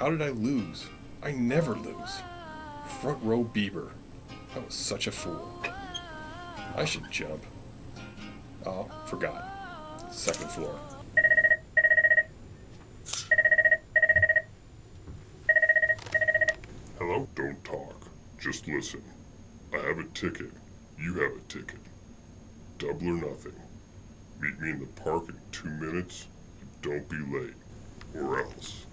How did I lose? I never lose. Front row Bieber. I was such a fool. I should jump. Oh, forgot. Second floor. Hello? Don't talk. Just listen. I have a ticket. You have a ticket. Double or nothing. Meet me in the park in 2 minutes, and don't be late. Or else.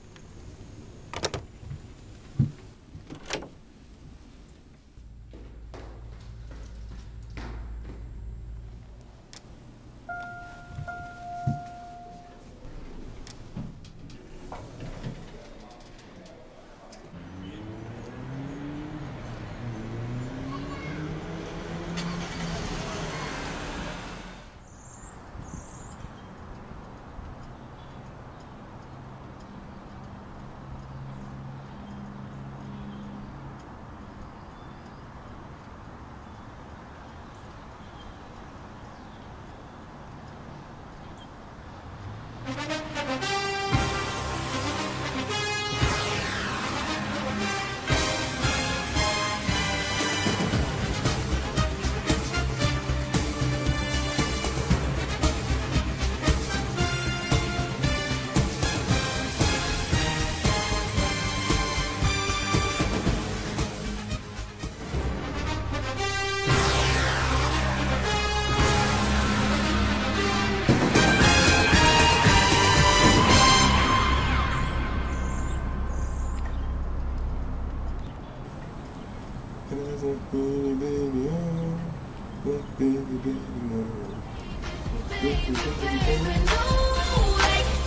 Baby,